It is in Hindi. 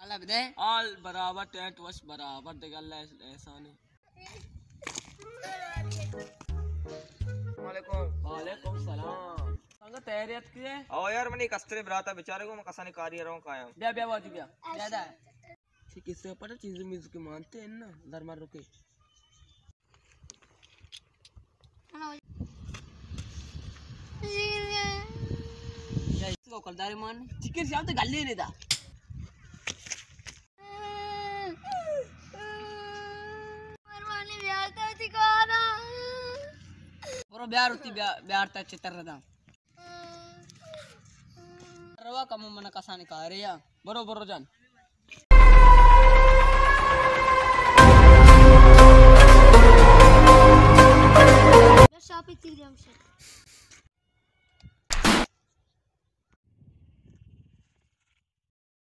अल्लाह बदे आल बराबर टेंट वश बराबर दे गल्ला ऐसा नहीं। वालेकुम। वालेकुम सलाम। संग तैयारियत की है? ओ यार मनी कस्त्रे ब्राता बेचारे को मकसाने कार्य रहो कायम। ब्या ब्या वाजी ब्या। ज्यादा ठीक इससे पता चीज़ मिज के मानते हैं ना दरबार रुके। इसको कलदारी मान चिकन शाम तो गल्ले नहीं था। मरवाने ब्याह तो दिखाना बरो ब्यार होती ब्यार तक चित्र रहा रवा कम मन कसाने का रे या बरो बरो जान शॉपिंग थी